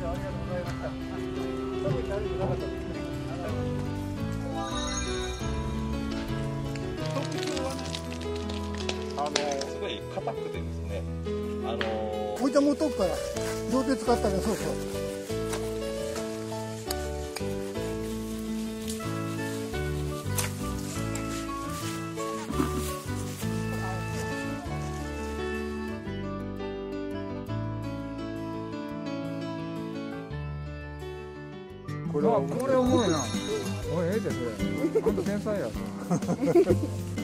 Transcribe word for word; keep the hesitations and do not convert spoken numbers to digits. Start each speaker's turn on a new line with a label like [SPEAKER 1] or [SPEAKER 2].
[SPEAKER 1] あのすごい硬くてですね、あの
[SPEAKER 2] 置いたもとくから両手使ったらそうそう。
[SPEAKER 3] これはこれおもろいな。おいええでそれ。あんた天才や。